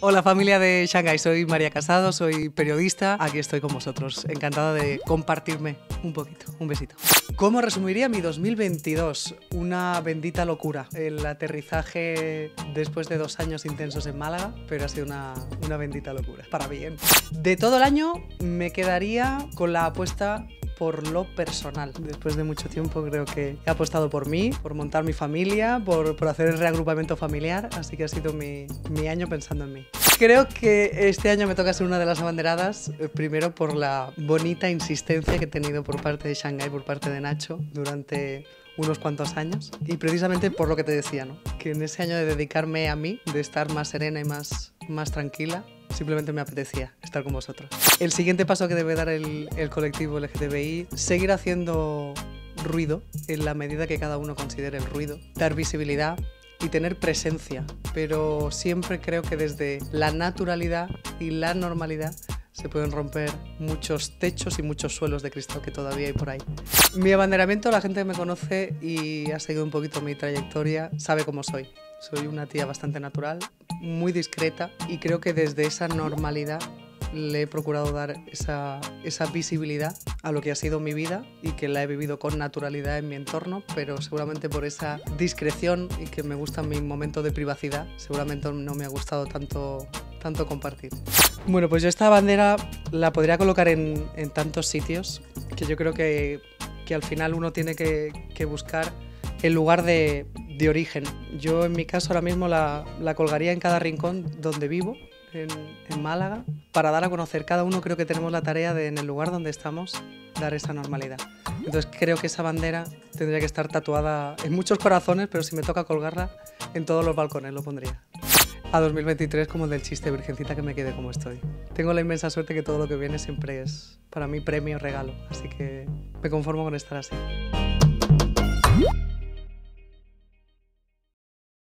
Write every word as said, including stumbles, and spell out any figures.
Hola familia de Shanghai, soy María Casado, soy periodista, aquí estoy con vosotros, encantada de compartirme un poquito, un besito. ¿Cómo resumiría mi dos mil veintidós? Una bendita locura. El aterrizaje después de dos años intensos en Málaga, pero ha sido una, una bendita locura, para bien. De todo el año me quedaría con la apuesta por lo personal. Después de mucho tiempo creo que he apostado por mí, por montar mi familia, por, por hacer el reagrupamiento familiar, así que ha sido mi, mi año pensando en mí. Creo que este año me toca ser una de las abanderadas, eh, primero por la bonita insistencia que he tenido por parte de Shanghai, por parte de Nacho, durante unos cuantos años, y precisamente por lo que te decía, ¿no? Que en ese año de dedicarme a mí, de estar más serena y más, más tranquila, simplemente me apetecía estar con vosotros. El siguiente paso que debe dar el, el colectivo L G T B I, seguir haciendo ruido en la medida que cada uno considere el ruido, dar visibilidad y tener presencia, pero siempre creo que desde la naturalidad y la normalidad se pueden romper muchos techos y muchos suelos de cristal que todavía hay por ahí. Mi abanderamiento, la gente que me conoce y ha seguido un poquito mi trayectoria, sabe cómo soy. Soy una tía bastante natural, muy discreta, y creo que desde esa normalidad le he procurado dar esa, esa visibilidad a lo que ha sido mi vida y que la he vivido con naturalidad en mi entorno, pero seguramente por esa discreción y que me gusta mi momento de privacidad, seguramente no me ha gustado tanto, tanto compartir. Bueno, pues yo esta bandera la podría colocar en, en tantos sitios que yo creo que, que al final uno tiene que, que buscar el lugar de, de origen. Yo en mi caso ahora mismo la, la colgaría en cada rincón donde vivo, en, en Málaga, para dar a conocer. Cada uno creo que tenemos la tarea de, en el lugar donde estamos, dar esa normalidad. Entonces creo que esa bandera tendría que estar tatuada en muchos corazones, pero si me toca colgarla, en todos los balcones lo pondría. A dos mil veintitrés como el del chiste, virgencita que me quede como estoy. Tengo la inmensa suerte que todo lo que viene siempre es para mí premio, regalo, así que me conformo con estar así.